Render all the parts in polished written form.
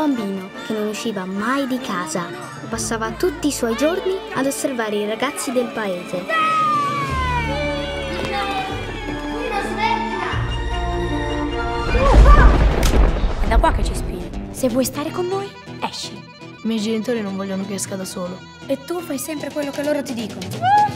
bambino che non usciva mai di casa. Passava tutti i suoi giorni ad osservare i ragazzi del paese. È da qua che ci spiri. Se vuoi stare con noi, esci. I miei genitori non vogliono che esca da solo. E tu fai sempre quello che loro ti dicono.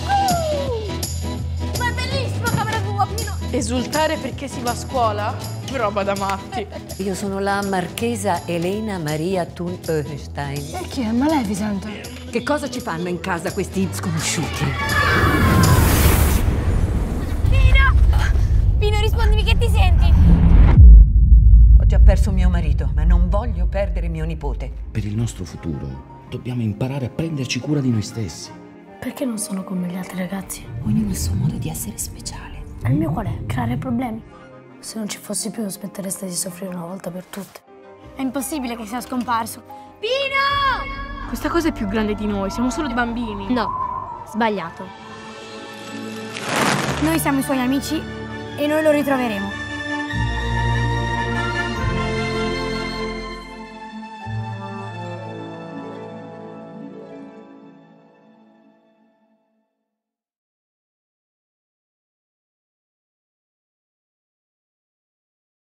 Ma è bellissimo camera tua, Pino! Esultare perché si va a scuola? Roba da matti. Io sono la marchesa Elena Maria Thun Hohenstein. E chi è? Maleficent? Che cosa ci fanno in casa questi sconosciuti? Pino, rispondimi che ti senti? Ho già perso mio marito, ma non voglio perdere mio nipote. Per il nostro futuro dobbiamo imparare a prenderci cura di noi stessi. Perché non sono come gli altri ragazzi? Ognuno ha il suo modo di essere speciale. E il mio qual è? Creare problemi. Se non ci fossi più, smettereste di soffrire una volta per tutte. È impossibile che sia scomparso. Pino! Questa cosa è più grande di noi, siamo solo dei bambini. No, sbagliato. Noi siamo i suoi amici e noi lo ritroveremo.